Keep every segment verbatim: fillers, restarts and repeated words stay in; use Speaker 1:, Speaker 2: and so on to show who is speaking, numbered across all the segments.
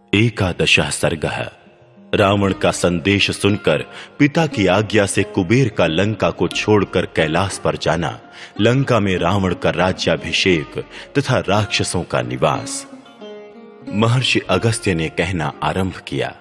Speaker 1: एकादशः सर्गः। रावण का संदेश सुनकर पिता की आज्ञा से कुबेर का लंका को छोड़कर कैलाश पर जाना, लंका में रावण का राज्याभिषेक तथा राक्षसों का निवास। महर्षि अगस्त्य ने कहना आरंभ किया।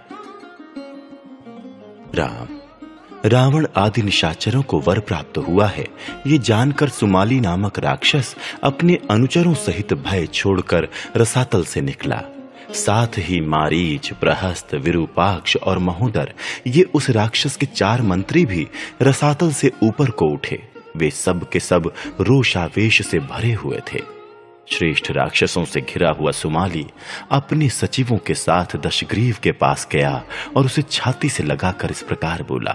Speaker 1: राम, रावण आदि निशाचरों को वर प्राप्त हुआ है, ये जानकर सुमाली नामक राक्षस अपने अनुचरों सहित भय छोड़कर रसातल से निकला। साथ ही मारीच, प्रहस्त, विरूपाक्ष और महोदर, ये उस राक्षस के चार मंत्री भी रसातल से ऊपर को उठे। वे सब के सब रोषावेश से भरे हुए थे। श्रेष्ठ राक्षसों से घिरा हुआ सुमाली अपने सचिवों के साथ दशग्रीव के पास गया और उसे छाती से लगाकर इस प्रकार बोला।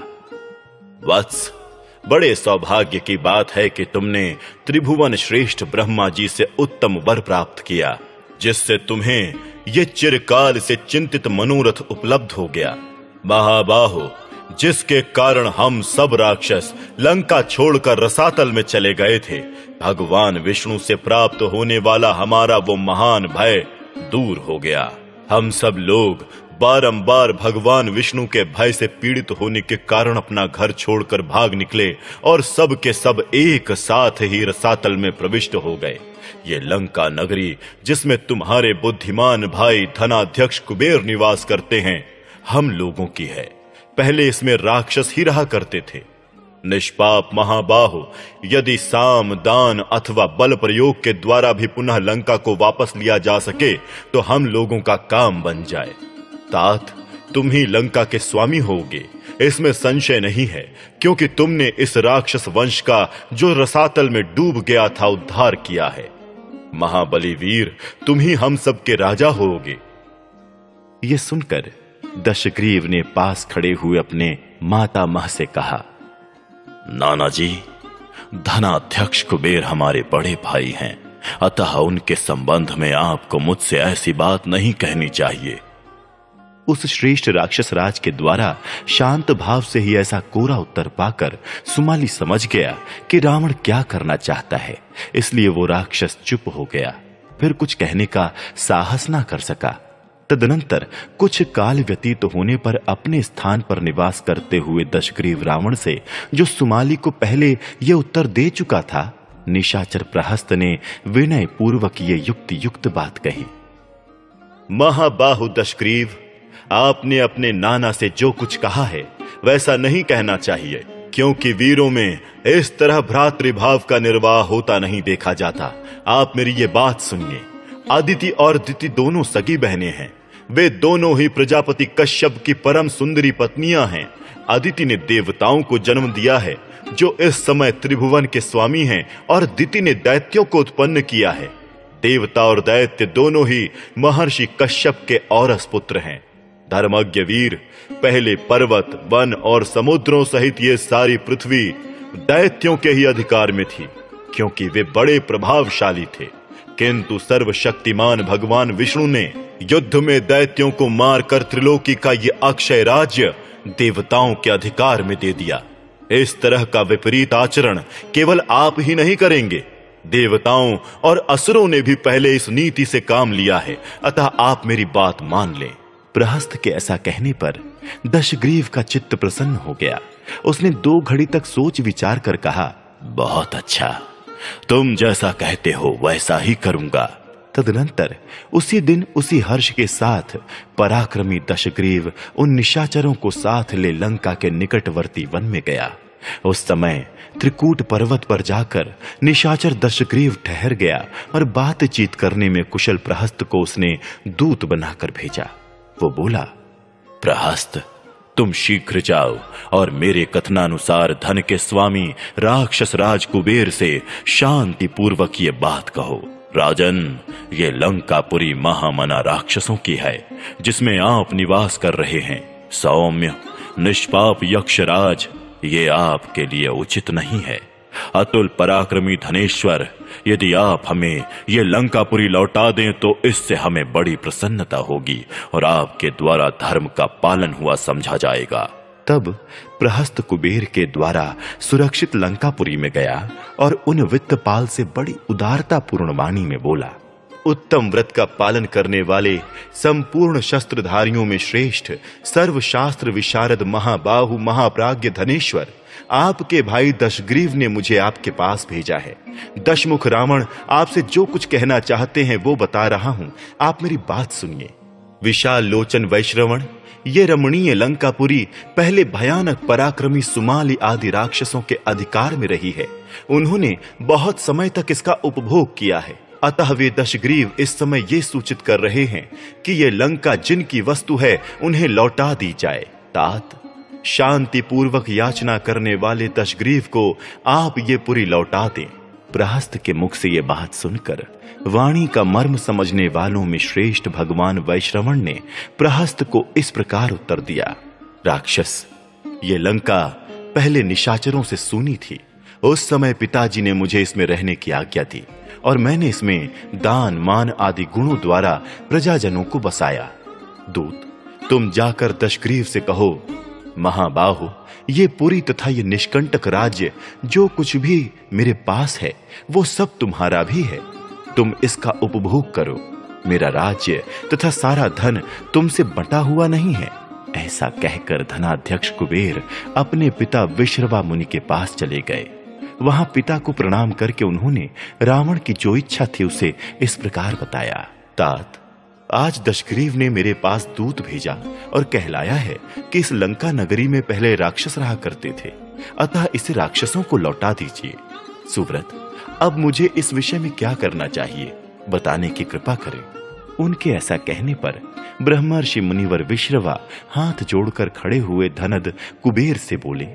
Speaker 2: वत्स, बड़े सौभाग्य की बात है कि तुमने त्रिभुवन श्रेष्ठ ब्रह्मा जी से उत्तम वर प्राप्त किया, जिससे तुम्हें ये चिरकाल से चिंतित मनोरथ उपलब्ध हो गया। महाबाहो, जिसके कारण हम सब राक्षस लंका छोड़कर रसातल में चले गए थे, भगवान विष्णु से प्राप्त होने वाला हमारा वो महान भय दूर हो गया। हम सब लोग बारंबार भगवान विष्णु के भय से पीड़ित होने के कारण अपना घर छोड़कर भाग निकले और सब के सब एक साथ ही रसातल में प्रविष्ट हो गए। ये लंका नगरी, जिसमें तुम्हारे बुद्धिमान भाई धनाध्यक्ष कुबेर निवास करते हैं, हम लोगों की है। पहले इसमें राक्षस ही रहा करते थे। निष्पाप महाबाहो, यदि साम, दान अथवा बल प्रयोग के द्वारा भी पुनः लंका को वापस लिया जा सके तो हम लोगों का काम बन जाए। तात, तुम ही लंका के स्वामी होगे, इसमें संशय नहीं है, क्योंकि तुमने इस राक्षस वंश का जो रसातल में डूब गया था उद्धार किया है। महाबली वीर, तुम ही हम सब के राजा होगे।
Speaker 1: यह सुनकर दशग्रीव ने पास खड़े हुए अपने मातामह से कहा।
Speaker 2: नाना जी, धनाध्यक्ष कुबेर हमारे बड़े भाई हैं, अतः उनके संबंध में आपको मुझसे ऐसी बात नहीं कहनी चाहिए।
Speaker 1: उस श्रेष्ठ राक्षस राज के द्वारा शांत भाव से ही ऐसा कोरा उत्तर पाकर सुमाली समझ गया कि रावण क्या करना चाहता है, इसलिए वो राक्षस चुप हो गया। फिर कुछ कहने का साहस ना कर सका। तदनंतर कुछ काल व्यतीत होने पर अपने स्थान पर निवास करते हुए दशग्रीव रावण से, जो सुमाली को पहले यह उत्तर दे चुका था, निशाचर प्रहस्त ने विनय पूर्वक ये युक्ति युक्त बात कही।
Speaker 2: महाबाहु दशग्रीव, आपने अपने नाना से जो कुछ कहा है वैसा नहीं कहना चाहिए, क्योंकि वीरों में इस तरह भ्रातृभाव का निर्वाह होता नहीं देखा जाता। आप मेरी ये बात सुनिए। अदिति और दिति दोनों सगी बहनें हैं। वे दोनों ही प्रजापति कश्यप की परम सुंदरी पत्नियां हैं। अदिति ने देवताओं को जन्म दिया है, जो इस समय त्रिभुवन के स्वामी हैं, और दिति ने दैत्यों को उत्पन्न किया है। देवता और दैत्य दोनों ही महर्षि कश्यप के औरस पुत्र हैं। धर्मज्ञ वीर, पहले पर्वत, वन और समुद्रों सहित ये सारी पृथ्वी दैत्यों के ही अधिकार में थी, क्योंकि वे बड़े प्रभावशाली थे। किंतु सर्वशक्तिमान भगवान विष्णु ने युद्ध में दैत्यों को मारकर त्रिलोकी का ये अक्षय राज्य देवताओं के अधिकार में दे दिया। इस तरह का विपरीत आचरण केवल आप ही नहीं करेंगे, देवताओं और असुरों ने भी पहले इस नीति से काम लिया है, अतः आप मेरी बात मान लें।
Speaker 1: प्रहस्त के ऐसा कहने पर दशग्रीव का चित्त प्रसन्न हो गया। उसने दो घड़ी तक सोच विचार कर कहा,
Speaker 2: बहुत अच्छा, तुम जैसा कहते हो वैसा ही करूंगा।
Speaker 1: तदनंतर उसी दिन उसी हर्ष के साथ पराक्रमी दशग्रीव उन निशाचरों को साथ ले लंका के निकटवर्ती वन में गया। उस समय त्रिकूट पर्वत पर जाकर निशाचर दशग्रीव ठहर गया और बातचीत करने में कुशल प्रहस्त को उसने दूत बनाकर भेजा। वो बोला,
Speaker 2: प्रहस्त, तुम शीघ्र जाओ और मेरे कथनानुसार धन के स्वामी राक्षस राज कुबेर से शांति पूर्वक ये बात कहो। राजन, ये लंकापुरी महामना राक्षसों की है, जिसमें आप निवास कर रहे हैं। सौम्य निष्पाप यक्षराज, ये आपके लिए उचित नहीं है। अतुल पराक्रमी धनेश्वर, यदि आप हमें ये लंकापुरी लौटा दें तो इससे हमें बड़ी प्रसन्नता होगी और आपके द्वारा धर्म का पालन हुआ समझा जाएगा।
Speaker 1: तब प्रहस्त कुबेर के द्वारा सुरक्षित लंकापुरी में गया और उन वित्तपाल से बड़ी उदारता पूर्ण वाणी में बोला।
Speaker 2: उत्तम व्रत का पालन करने वाले, संपूर्ण शस्त्रधारियों में श्रेष्ठ, सर्वशास्त्र विशारद महाबाहु महाप्राज्ञ धनेश्वर, आपके भाई दशग्रीव ने मुझे आपके पास भेजा है। दशमुख रावण आपसे जो कुछ कहना चाहते हैं वो बता रहा हूं, आप मेरी बात सुनिए। विशाल लोचन वैश्रवण, ये रमणीय लंकापुरी पहले भयानक पराक्रमी सुमाली आदि राक्षसों के अधिकार में रही है। उन्होंने बहुत समय तक इसका उपभोग किया है। अतः वे दशग्रीव इस समय ये सूचित कर रहे हैं कि ये लंका जिनकी वस्तु है उन्हें लौटा दी जाए। तात, शांति पूर्वक याचना करने वाले दशग्रीव को आप ये पुरी लौटा दें। प्रहस्त के मुख से ये बात सुनकर वाणी का मर्म समझने वालों में श्रेष्ठ भगवान वैश्रवण ने प्रहस्त को इस प्रकार उत्तर दिया। राक्षस, ये लंका पहले निशाचरों से सूनी थी। उस समय पिताजी ने मुझे इसमें रहने की आज्ञा दी और मैंने इसमें दान मान आदि गुणों द्वारा प्रजाजनों को बसाया। दूत, तुम जाकर दशग्रीव से कहो, महाबाहु, ये पुरी तथा ये निष्कंटक राज्य जो कुछ भी मेरे पास है वो सब तुम्हारा भी है। तुम इसका उपभोग करो। मेरा राज्य तथा सारा धन तुमसे बंटा हुआ नहीं है। ऐसा कहकर धनाध्यक्ष कुबेर अपने पिता विश्रवा मुनि के पास चले गए। वहां पिता को प्रणाम करके उन्होंने रावण की जो इच्छा थी उसे इस प्रकार बताया। तात, आज दशग्रीव ने मेरे पास दूत भेजा और कहलाया है कि इस लंका नगरी में पहले राक्षस रहा करते थे, अतः इसे राक्षसों को लौटा दीजिए। सुव्रत, अब मुझे इस विषय में क्या करना चाहिए, बताने की कृपा करें। उनके ऐसा कहने पर ब्रह्मर्षि मुनिवर विश्रवा हाथ जोड़कर खड़े हुए धनद कुबेर से बोले,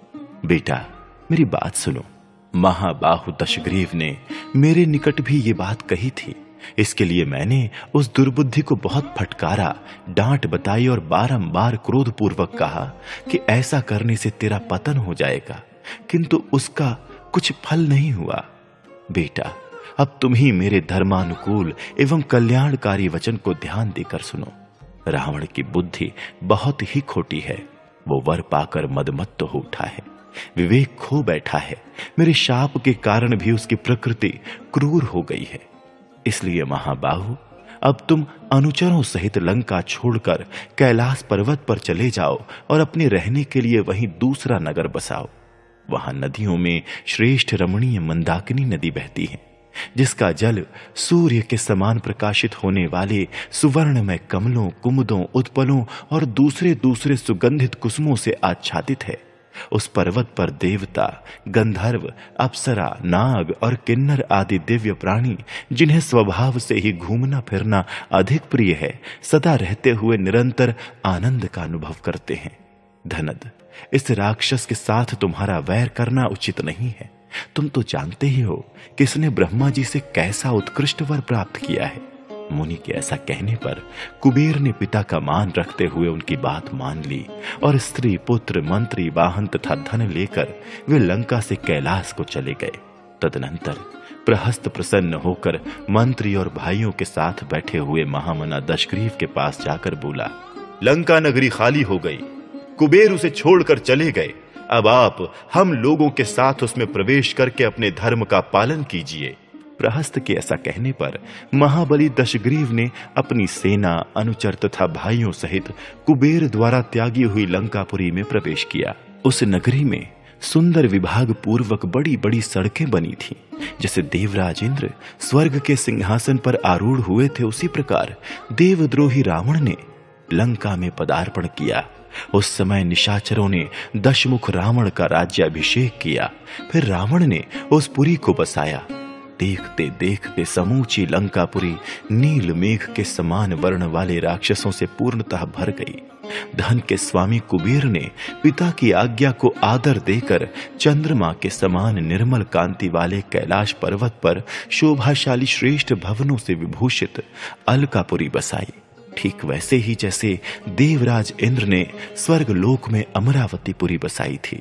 Speaker 2: बेटा मेरी बात सुनो। महाबाहु दशग्रीव ने मेरे निकट भी ये बात कही थी। इसके लिए मैंने उस दुर्बुद्धि को बहुत फटकारा, डांट बताई और बारंबार क्रोधपूर्वक कहा कि ऐसा करने से तेरा पतन हो जाएगा, किंतु उसका कुछ फल नहीं हुआ। बेटा, अब तुम ही मेरे धर्मानुकूल एवं कल्याणकारी वचन को ध्यान देकर सुनो। रावण की बुद्धि बहुत ही खोटी है। वो वर पाकर मदमत्त हो उठा है, विवेक खो बैठा है। मेरे शाप के कारण भी उसकी प्रकृति क्रूर हो गई है। इसलिए महाबाहु, अब तुम अनुचरों सहित लंका छोड़कर कैलाश पर्वत पर चले जाओ और अपने रहने के लिए वहीं दूसरा नगर बसाओ। वहां नदियों में श्रेष्ठ रमणीय मंदाकिनी नदी बहती है, जिसका जल सूर्य के समान प्रकाशित होने वाले सुवर्णमय कमलों, कुमुदों, उत्पलों और दूसरे दूसरे सुगंधित कुसुमों से आच्छादित है। उस पर्वत पर देवता, गंधर्व, अप्सरा, नाग और किन्नर आदि दिव्य प्राणी, जिन्हें स्वभाव से ही घूमना फिरना अधिक प्रिय है, सदा रहते हुए निरंतर आनंद का अनुभव करते हैं। धनद, इस राक्षस के साथ तुम्हारा वैर करना उचित नहीं है। तुम तो जानते ही हो कि इसने ब्रह्मा जी से कैसा उत्कृष्ट वर प्राप्त किया है। मुनि के ऐसा कहने पर कुबेर ने पिता का मान रखते हुए उनकी बात मान ली और स्त्री, पुत्र, मंत्री, वाहन तथा धन लेकर वे लंका से कैलाश को चले गए। तदनंतर प्रहस्त प्रसन्न होकर मंत्री और भाइयों के साथ बैठे हुए महामना दशग्रीव के पास जाकर बोला, लंका नगरी खाली हो गई, कुबेर उसे छोड़कर चले गए। अब आप हम लोगों के साथ उसमें प्रवेश करके अपने धर्म का पालन कीजिए। प्रहस्त के ऐसा कहने पर महाबली दशग्रीव ने अपनी सेना, अनुचर तथा भाइयों सहित कुबेर द्वारा त्यागी हुई लंकापुरी में प्रवेश किया। उस नगरी में सुंदर विभाग पूर्वक बड़ी बड़ी सड़कें बनी थीं। जैसे देवराज इंद्र स्वर्ग के सिंहासन पर आरूढ़ हुए थे, उसी प्रकार देवद्रोही रावण ने लंका में पदार्पण किया। उस समय निशाचरों ने दशमुख रावण का राज्याभिषेक किया। फिर रावण ने उस पुरी को बसाया। देखते देखते समूची लंकापुरी नील मेघ के समान वर्ण वाले राक्षसों से पूर्णतः भर गई। धन के स्वामी कुबेर ने पिता की आज्ञा को आदर देकर चंद्रमा के समान निर्मल कांति वाले कैलाश पर्वत पर शोभाशाली श्रेष्ठ भवनों से विभूषित अलकापुरी बसाई। ठीक वैसे ही जैसे देवराज इंद्र ने स्वर्ग लोक में अमरावतीपुरी बसाई थी।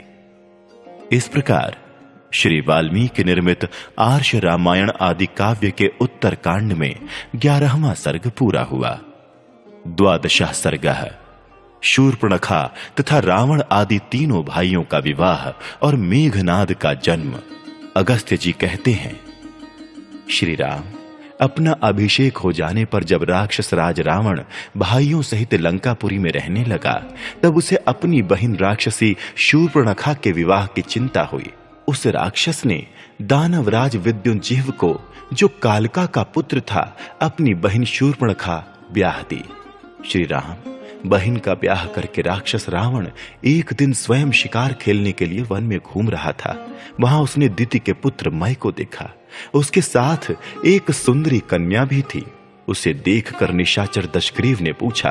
Speaker 2: इस प्रकार श्री वाल्मीकि निर्मित आर्ष रामायण आदि काव्य के उत्तर कांड में ग्यारहवां सर्ग पूरा हुआ। द्वादशः सर्गः शूर्पणखा तथा रावण आदि तीनों भाइयों का विवाह और मेघनाद का जन्म। अगस्त्य जी कहते हैं, श्री राम,
Speaker 1: अपना अभिषेक हो जाने पर जब राक्षस राज रावण भाइयों सहित लंकापुरी में रहने लगा, तब उसे अपनी बहन राक्षसी शूर्पणखा के विवाह की चिंता हुई। उस राक्षस ने दानवराज विद्युंजीव को, जो कालका का पुत्र था, अपनी बहन शूर्पणखा ब्याह दी। श्री राम बहन का ब्याह करके राक्षस रावण एक दिन स्वयं शिकार खेलने के लिए वन में घूम रहा था। वहां उसने दिति के पुत्र मय को देखा। उसके साथ एक सुंदरी कन्या भी थी। उसे देखकर निशाचर दशग्रीव ने पूछा,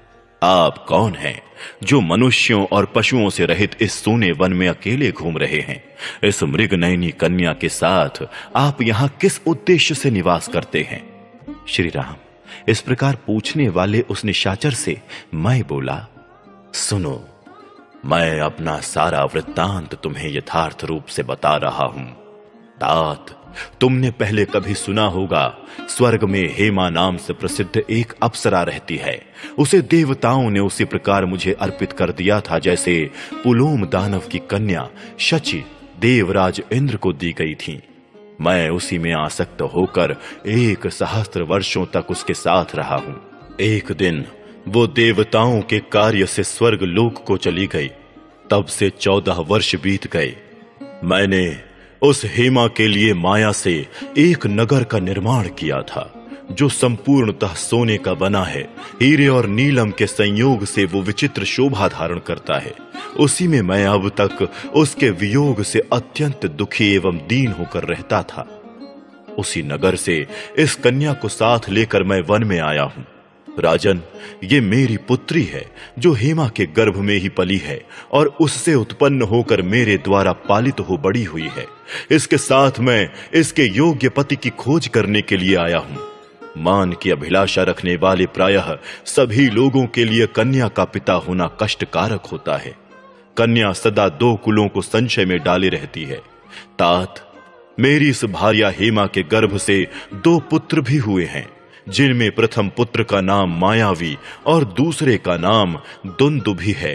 Speaker 2: आप कौन हैं जो मनुष्यों और पशुओं से रहित इस सोने वन में अकेले घूम रहे हैं? इस मृगनयनी कन्या के साथ आप यहाँ किस उद्देश्य से निवास करते हैं?
Speaker 1: श्री राम इस प्रकार पूछने वाले उस निशाचर से मैं बोला,
Speaker 2: सुनो, मैं अपना सारा वृत्तांत तुम्हें यथार्थ रूप से बता रहा हूं। तात, तुमने पहले कभी सुना होगा, स्वर्ग में हेमा नाम से प्रसिद्ध एक अप्सरा रहती है। उसे देवताओं ने उसी प्रकार मुझे अर्पित कर दिया था जैसे पुलोम दानव की कन्या शची देवराज इंद्र को दी गई थी। मैं उसी में आसक्त होकर एक सहस्त्र वर्षों तक उसके साथ रहा हूं। एक दिन वो देवताओं के कार्य से स्वर्ग लोक को चली गई। तब से चौदह वर्ष बीत गए। मैंने उस हेमा के लिए माया से एक नगर का निर्माण किया था, जो संपूर्णतः सोने का बना है। हीरे और नीलम के संयोग से वो विचित्र शोभा धारण करता है। उसी में मैं अब तक उसके वियोग से अत्यंत दुखी एवं दीन होकर रहता था। उसी नगर से इस कन्या को साथ लेकर मैं वन में आया हूं। राजन, ये मेरी पुत्री है, जो हेमा के गर्भ में ही पली है और उससे उत्पन्न होकर मेरे द्वारा पालित हो बड़ी हुई है। इसके साथ मैं इसके योग्य पति की खोज करने के लिए आया हूं। मान की अभिलाषा रखने वाले प्रायः सभी लोगों के लिए कन्या का पिता होना कष्टकारक होता है। कन्या सदा दो कुलों को संशय में डाले रहती है। तात, मेरी इस भार्या हेमा के गर्भ से दो पुत्र भी हुए हैं, जिनमें प्रथम पुत्र का नाम मायावी और दूसरे का नाम दुंदुभि है।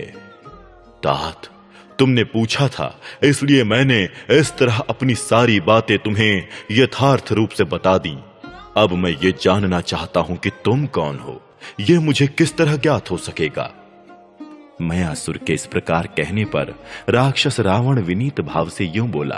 Speaker 2: तात, तुमने पूछा था, इसलिए मैंने इस तरह अपनी सारी बातें तुम्हें यथार्थ रूप से बता दी। अब मैं ये जानना चाहता हूं कि तुम कौन हो। यह मुझे किस तरह ज्ञात हो सकेगा?
Speaker 1: मयासुर के इस प्रकार कहने पर राक्षस रावण विनीत भाव से यूं बोला,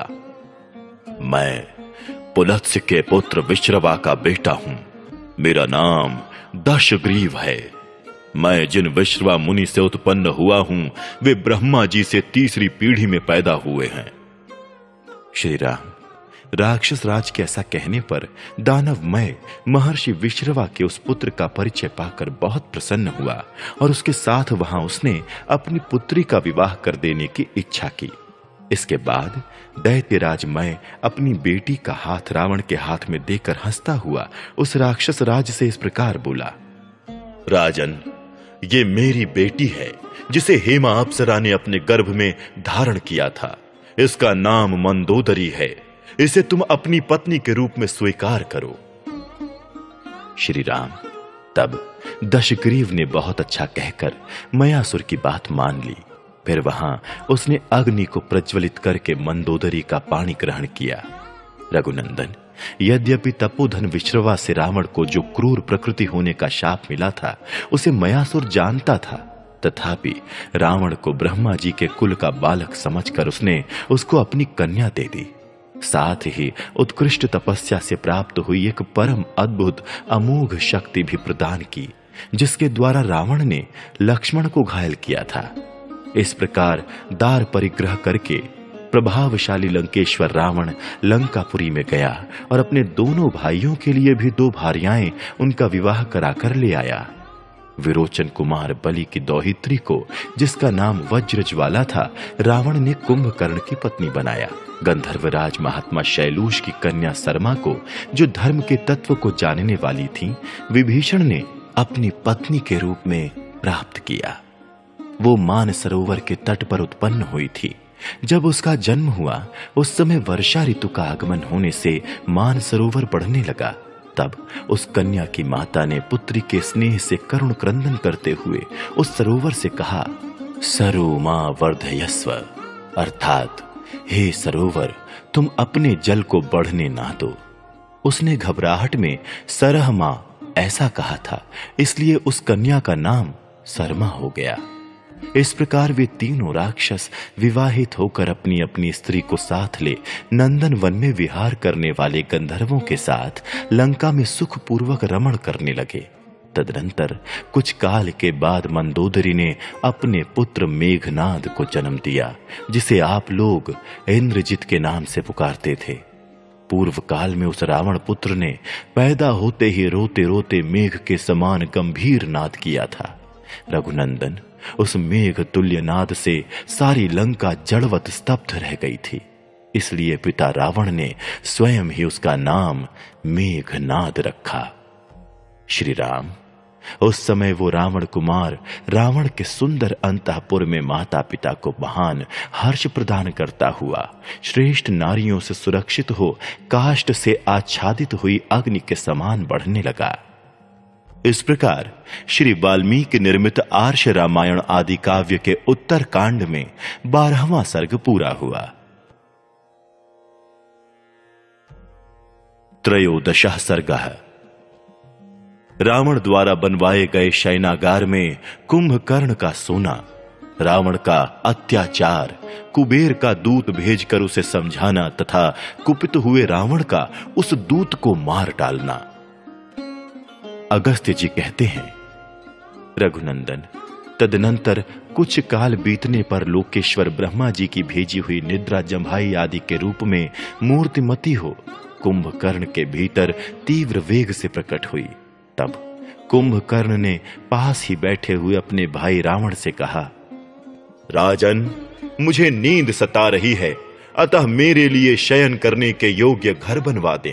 Speaker 2: मैं पुलत्स्य के पुत्र विश्रवा का बेटा हूं। मेरा नाम दशग्रीव है। मैं जिन विश्रवा मुनि से उत्पन्न हुआ हूं, वे ब्रह्मा जी से तीसरी पीढ़ी में पैदा हुए हैं।
Speaker 1: श्री राम राक्षस राज के ऐसा कहने पर दानवमय महर्षि विश्रवा के उस पुत्र का परिचय पाकर बहुत प्रसन्न हुआ और उसके साथ वहां उसने अपनी पुत्री का विवाह कर देने की इच्छा की। इसके बाद दैत्यराज मय अपनी बेटी का हाथ रावण के हाथ में देकर हंसता हुआ उस राक्षस राज से इस प्रकार बोला,
Speaker 2: राजन, ये मेरी बेटी है, जिसे हेमा अप्सरा ने अपने गर्भ में धारण किया था। इसका नाम मंदोदरी है। इसे तुम अपनी पत्नी के रूप में स्वीकार करो।
Speaker 1: श्री राम तब दशग्रीव ने बहुत अच्छा कहकर मयासुर की बात मान ली। फिर वहां उसने अग्नि को प्रज्वलित करके मंदोदरी का पानी ग्रहण किया। रघुनंदन, यद्यपि तपोधन विश्रवा से रावण को जो क्रूर प्रकृति होने का शाप मिला था, उसे मयासुर जानता था, तथापि रावण को ब्रह्मा जी के कुल का बालक समझकर उसने उसको अपनी कन्या दे दी। साथ ही उत्कृष्ट तपस्या से प्राप्त हुई एक परम अद्भुत अमोघ शक्ति भी प्रदान की, जिसके द्वारा रावण ने लक्ष्मण को घायल किया था। इस प्रकार दार परिग्रह करके प्रभावशाली लंकेश्वर रावण लंकापुरी में गया और अपने दोनों भाइयों के लिए भी दो भार्याएं उनका विवाह कराकर ले आया। विरोचन कुमार बलि की दौहित्री को, जिसका नाम वज्रज्वाला था, रावण ने कुंभकर्ण की पत्नी बनाया। गंधर्वराज महात्मा शैलूष की कन्या सरमा को, जो धर्म के तत्व को जानने वाली थी, विभीषण ने अपनी पत्नी के रूप में प्राप्त किया। वो मान सरोवर के तट पर उत्पन्न हुई थी। जब उसका जन्म हुआ, उस समय वर्षा ऋतु का आगमन होने से मान सरोवर बढ़ने लगा। तब उस कन्या की माता ने पुत्री के स्नेह से करुण क्रंदन करते हुए उस सरोवर से कहा, सरो मां वर्धयस्व, अर्थात हे सरोवर, तुम अपने जल को बढ़ने ना दो। उसने घबराहट में सरह मां ऐसा कहा था, इसलिए उस कन्या का नाम सरमा हो गया। इस प्रकार वे तीनों राक्षस विवाहित होकर अपनी अपनी स्त्री को साथ ले नंदन वन में विहार करने वाले गंधर्वों के साथ लंका में सुखपूर्वक रमण करने लगे। तदनंतर कुछ काल के बाद मंदोदरी ने अपने पुत्र मेघनाद को जन्म दिया, जिसे आप लोग इंद्रजित के नाम से पुकारते थे। पूर्व काल में उस रावण पुत्र ने पैदा होते ही रोते रोते मेघ के समान गंभीर नाद किया था। रघुनंदन, उस मेघ तुल्य नाद से सारी लंका जड़वत स्तब्ध रह गई थी, इसलिए पिता रावण ने स्वयं ही उसका नाम मेघनाद रखा। श्री राम, उस समय वो रावण कुमार रावण के सुंदर अंतःपुर में माता पिता को महान हर्ष प्रदान करता हुआ श्रेष्ठ नारियों से सुरक्षित हो काष्ठ से आच्छादित हुई अग्नि के समान बढ़ने लगा। इस प्रकार श्री वाल्मीकि निर्मित आर्ष रामायण आदि काव्य के उत्तर कांड में बारहवां सर्ग पूरा हुआ। त्रयोदशः सर्गः। रावण द्वारा बनवाए गए शयनागार में कुंभकर्ण का सोना, रावण का अत्याचार, कुबेर का दूत भेजकर उसे समझाना तथा कुपित हुए रावण का उस दूत को मार डालना। अगस्त्य जी कहते हैं, रघुनंदन, तदनंतर कुछ काल बीतने पर लोकेश्वर ब्रह्मा जी की भेजी हुई निद्रा जम्भाई आदि के रूप में मूर्तिमती हो कुंभकर्ण के भीतर तीव्र वेग से प्रकट हुई। तब कुंभकर्ण ने पास ही बैठे हुए अपने भाई रावण से कहा,
Speaker 2: राजन, मुझे नींद सता रही है, अतः मेरे लिए शयन करने के योग्य घर बनवा दें।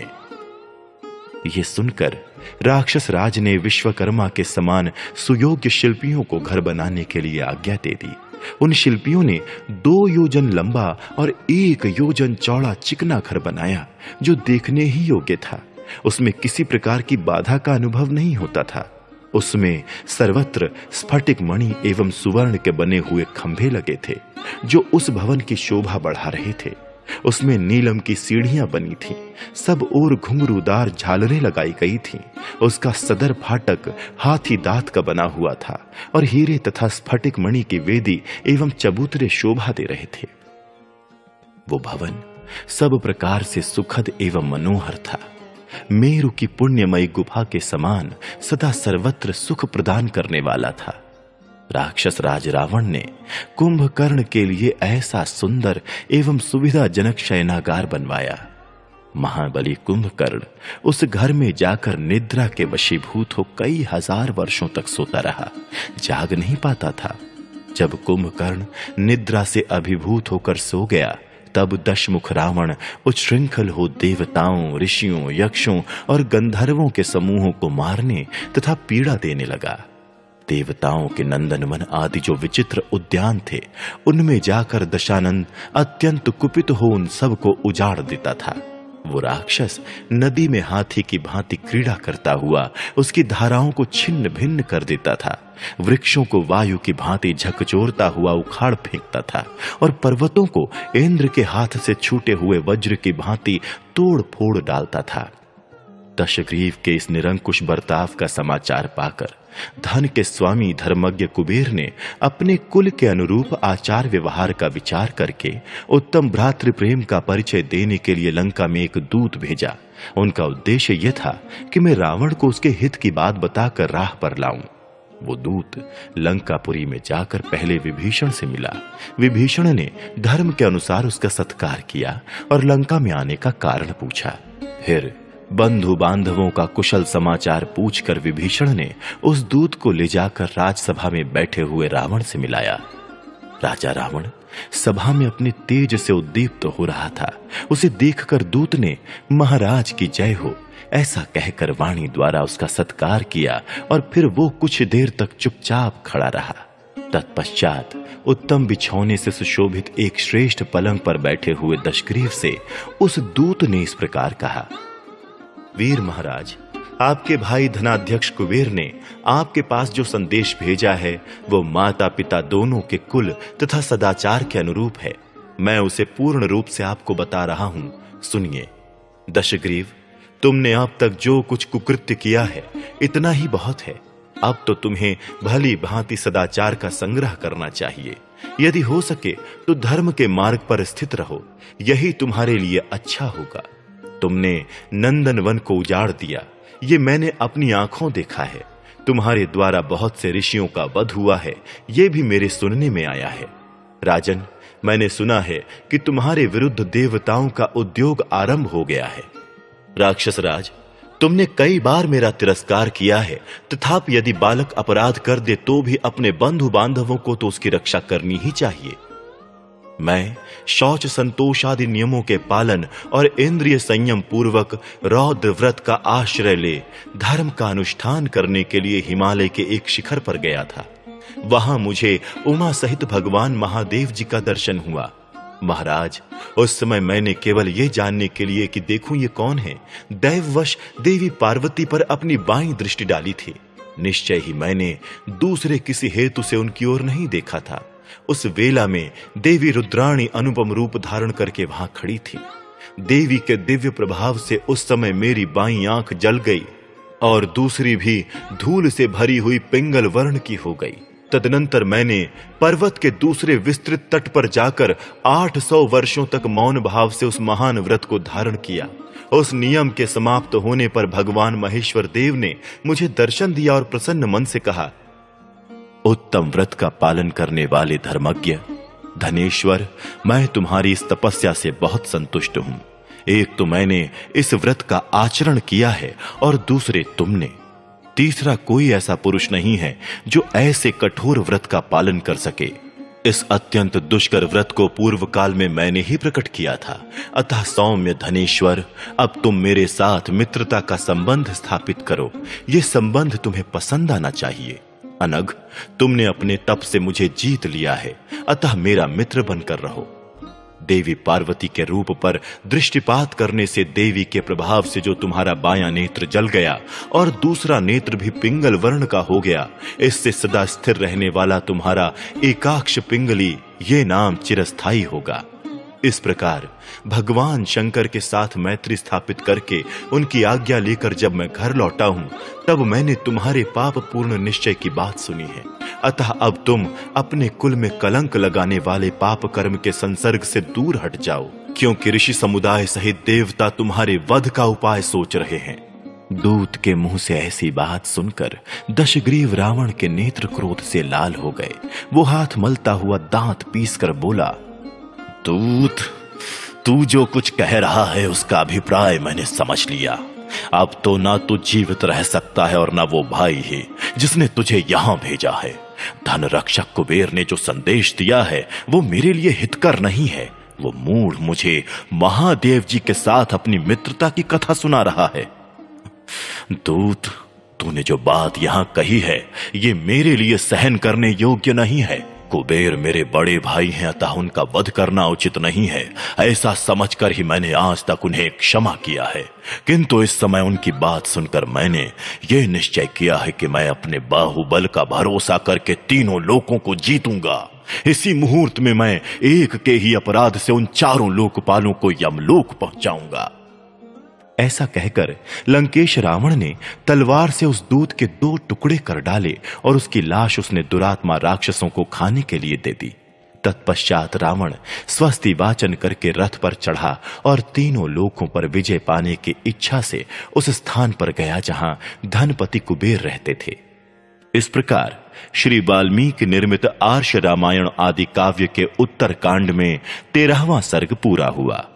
Speaker 1: ये सुनकर राक्षस राज ने विश्वकर्मा के समान सुयोग्य शिल्पियों को घर बनाने के लिए आज्ञा दे दी। उन शिल्पियों ने दो योजन लंबा और एक योजन चौड़ा चिकना घर बनाया, जो देखने ही योग्य था। उसमें किसी प्रकार की बाधा का अनुभव नहीं होता था। उसमें सर्वत्र स्फटिक मणि एवं सुवर्ण के बने हुए खंभे लगे थे, जो उस भवन की शोभा बढ़ा रहे थे। उसमें नीलम की सीढ़ियां बनी थीं, सब ओर घुंघरूदार झालरें लगाई गई थीं। उसका सदर फाटक हाथी दांत का बना हुआ था और हीरे तथा स्फटिक मणि की वेदी एवं चबूतरे शोभा दे रहे थे। वो भवन सब प्रकार से सुखद एवं मनोहर था। मेरु की पुण्यमयी गुफा के समान सदा सर्वत्र सुख प्रदान करने वाला था। राक्षस राज रावण ने कुंभकर्ण के लिए ऐसा सुंदर एवं सुविधाजनक शयनागार बनवाया। महाबली कुंभकर्ण उस घर में जाकर निद्रा के वशीभूत हो कई हजार वर्षों तक सोता रहा, जाग नहीं पाता था। जब कुंभकर्ण निद्रा से अभिभूत होकर सो गया, तब दशमुख रावण उच्छृंखल हो देवताओं, ऋषियों, यक्षों और गंधर्वों के समूहों को मारने तथा पीड़ा देने लगा। देवताओं के नंदनवन आदि जो विचित्र उद्यान थे, उनमें जाकर दशानन अत्यंत कुपित हो उन सब को उजाड़ देता था। वो राक्षस नदी में हाथी की भांति क्रीड़ा करता हुआ उसकी धाराओं को छिन्न भिन्न कर देता था, वृक्षों को वायु की भांति झकझोरता हुआ उखाड़ फेंकता था और पर्वतों को इंद्र के हाथ से छूटे हुए वज्र की भांति तोड़ फोड़ डालता था। दशग्रीव के इस निरंकुश बर्ताव का समाचार पाकर धन के स्वामी धर्मज्ञ कुबेर ने अपने कुल के अनुरूप आचार व्यवहार का विचार करके उत्तम भ्रातृ प्रेम का परिचय देने के लिए लंका में एक दूत भेजा। उनका उद्देश्य यह था कि मैं रावण को उसके हित की बात बताकर राह पर लाऊं। वो दूत लंकापुरी में जाकर पहले विभीषण से मिला। विभीषण ने धर्म के अनुसार उसका सत्कार किया और लंका में आने का कारण पूछा। फिर बंधु बांधवों का कुशल समाचार पूछकर विभीषण ने उस दूत को ले जाकर राजसभा में बैठे हुए रावण से मिलाया। राजा रावण सभा में अपने तेज से उद्दीप्त हो रहा था। उसे देखकर दूत ने महाराज की जय हो ऐसा कहकर वाणी द्वारा उसका सत्कार किया और फिर वो कुछ देर तक चुपचाप खड़ा रहा। तत्पश्चात उत्तम बिछौने से सुशोभित एक श्रेष्ठ पलंग पर बैठे हुए दशग्रीव से उस दूत ने इस प्रकार कहा, वीर महाराज, आपके भाई धनाध्यक्ष कुबेर ने आपके पास जो संदेश भेजा है वो माता पिता दोनों के कुल तथा सदाचार के अनुरूप है। मैं उसे पूर्ण रूप से आपको बता रहा हूं, सुनिए। दशग्रीव, तुमने अब तक जो कुछ कुकृत्य किया है इतना ही बहुत है। अब तो तुम्हें भली भांति सदाचार का संग्रह करना चाहिए। यदि हो सके तो धर्म के मार्ग पर स्थित रहो, यही तुम्हारे लिए अच्छा होगा। तुमने नंदनवन को उजाड़ दिया, ये मैंने अपनी आंखों देखा है। तुम्हारे द्वारा बहुत से ऋषियों का वध हुआ है, ये भी मेरे सुनने में आया है। राजन, मैंने सुना है कि तुम्हारे विरुद्ध देवताओं का उद्योग आरंभ हो गया है। राक्षस राज, तुमने कई बार मेरा तिरस्कार किया है, तथापि यदि बालक अपराध कर दे तो भी अपने बंधु बांधवों को तो उसकी रक्षा करनी ही चाहिए। मैं शौच संतोष आदि नियमों के पालन और इंद्रिय संयम पूर्वक रौद्र व्रत का आश्रय ले धर्म का अनुष्ठान करने के लिए हिमालय के एक शिखर पर गया था। वहां मुझे उमा सहित भगवान महादेव जी का दर्शन हुआ। महाराज, उस समय मैंने केवल यह जानने के लिए कि देखूं ये कौन है, दैववश देवी पार्वती पर अपनी बाईं दृष्टि डाली थी। निश्चय ही मैंने दूसरे किसी हेतु से उनकी ओर नहीं देखा था। उस वेला में देवी रुद्राणी अनुपम रूप धारण करके वहां खड़ी थी। देवी के दिव्य प्रभाव से उस समय मेरी बाईं आंख जल गई और दूसरी भी धूल से भरी हुई पिंगल वर्ण की हो गई। तदनंतर मैंने पर्वत के दूसरे विस्तृत तट पर जाकर आठ सौ वर्षों तक मौन भाव से उस महान व्रत को धारण किया। उस नियम के समाप्त होने पर भगवान महेश्वर देव ने मुझे दर्शन दिया और प्रसन्न मन से कहा, उत्तम व्रत का पालन करने वाले धर्मज्ञ धनेश्वर, मैं तुम्हारी इस तपस्या से बहुत संतुष्ट हूं। एक तो मैंने इस व्रत का आचरण किया है और दूसरे तुमने। तीसरा कोई ऐसा पुरुष नहीं है जो ऐसे कठोर व्रत का पालन कर सके। इस अत्यंत दुष्कर व्रत को पूर्व काल में मैंने ही प्रकट किया था। अतः सौम्य धनेश्वर, अब तुम मेरे साथ मित्रता का संबंध स्थापित करो। यह संबंध तुम्हें पसंद आना चाहिए। अनघ, तुमने अपने तप से मुझे जीत लिया है, अतः मेरा मित्र बनकर रहो। देवी पार्वती के रूप पर दृष्टिपात करने से देवी के प्रभाव से जो तुम्हारा बायां नेत्र जल गया और दूसरा नेत्र भी पिंगल वर्ण का हो गया, इससे सदा स्थिर रहने वाला तुम्हारा एकाक्ष पिंगली ये नाम चिरस्थायी होगा। इस प्रकार भगवान शंकर के साथ मैत्री स्थापित करके उनकी आज्ञा लेकर जब मैं घर लौटा हूं, तब मैंने तुम्हारे पाप पूर्ण निश्चय की बात सुनी है। अतः अब तुम अपने कुल में कलंक लगाने वाले पाप कर्म के संसर्ग से दूर हट जाओ, क्योंकि ऋषि समुदाय सहित देवता तुम्हारे वध का उपाय सोच रहे हैं। दूत के मुंह से ऐसी बात सुनकर दशग्रीव रावण के नेत्र क्रोध से लाल हो गए। वो हाथ मलता हुआ दांत पीस कर बोला, दूत, तू जो कुछ कह रहा है उसका अभिप्राय मैंने समझ लिया। अब तो ना तू जीवित रह सकता है और ना वो भाई है जिसने तुझे यहां भेजा है। धन रक्षक कुबेर ने जो संदेश दिया है वो मेरे लिए हितकर नहीं है। वो मूढ़ मुझे महादेव जी के साथ अपनी मित्रता की कथा सुना रहा है। दूत, तूने जो बात यहां कही है ये मेरे लिए सहन करने योग्य नहीं है। कुबेर मेरे बड़े भाई हैं, अतः उनका वध करना उचित नहीं है। ऐसा समझकर ही मैंने आज तक उन्हें क्षमा किया है, किंतु इस समय उनकी बात सुनकर मैंने ये निश्चय किया है कि मैं अपने बाहुबल का भरोसा करके तीनों लोकों को जीतूंगा। इसी मुहूर्त में मैं एक के ही अपराध से उन चारों लोकपालों को यमलोक पहुंचाऊंगा। ऐसा कहकर लंकेश रावण ने तलवार से उस दूत के दो टुकड़े कर डाले और उसकी लाश उसने दुरात्मा राक्षसों को खाने के लिए दे दी। तत्पश्चात रावण स्वस्ति वाचन करके रथ पर चढ़ा और तीनों लोकों पर विजय पाने की इच्छा से उस स्थान पर गया जहां धनपति कुबेर रहते थे। इस प्रकार श्री वाल्मीकि निर्मित आर्ष रामायण आदि काव्य के उत्तर कांड में तेरहवां सर्ग पूरा हुआ।